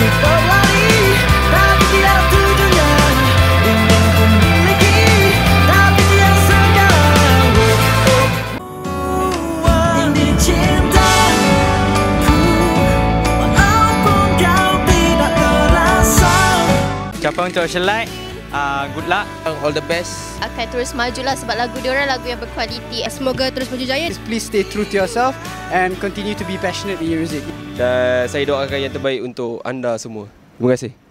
berlari, tapi tidak tujuan. Ingin ku miliki, tapi tidak sekarang. Ini cintaku, walaupun kau tidak merasa. Ucapan untuk Oceanlights, good luck. All the best. Akan terus majulah sebab lagu diorang lagu yang berkualiti. Semoga terus berjaya. Please stay true to yourself and continue to be passionate in your music. Dan saya doakan yang terbaik untuk anda semua. Terima kasih.